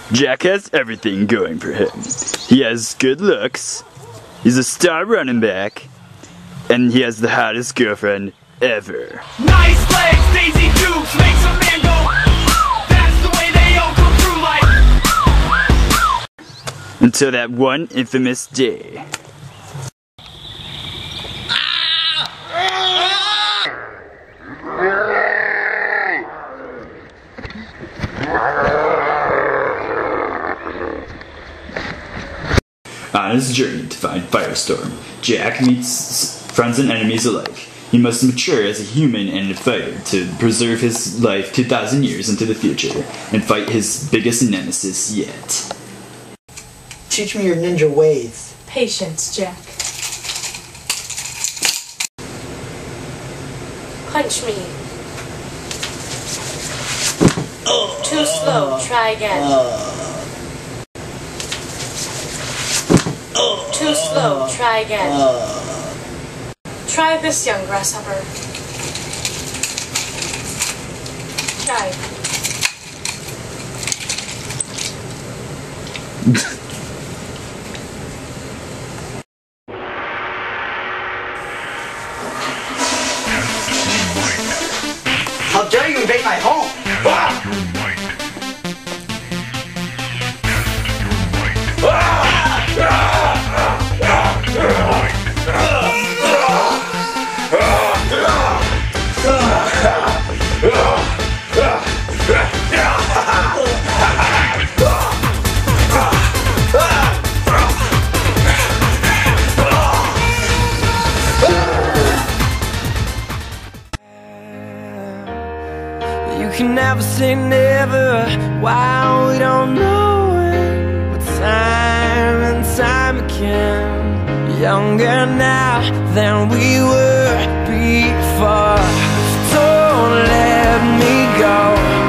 Jack has everything going for him. He has good looks, he's a star running back, and he has the hottest girlfriend ever. Nice legs, Daisy Dukes, makes a man go. That's the way they all come through life. Until that one infamous day. On his journey to find Firestorm, Jack meets friends and enemies alike. He must mature as a human and a fighter to preserve his life 2,000 years into the future and fight his biggest nemesis yet. Teach me your ninja ways. Patience, Jack. Punch me. Too slow. Try again. Too slow. Try again. Try this, young grasshopper. Try. How dare you invade my home? You can never say never. Wow, we don't know when. But time and time again, younger now than we were before. Don't let me go.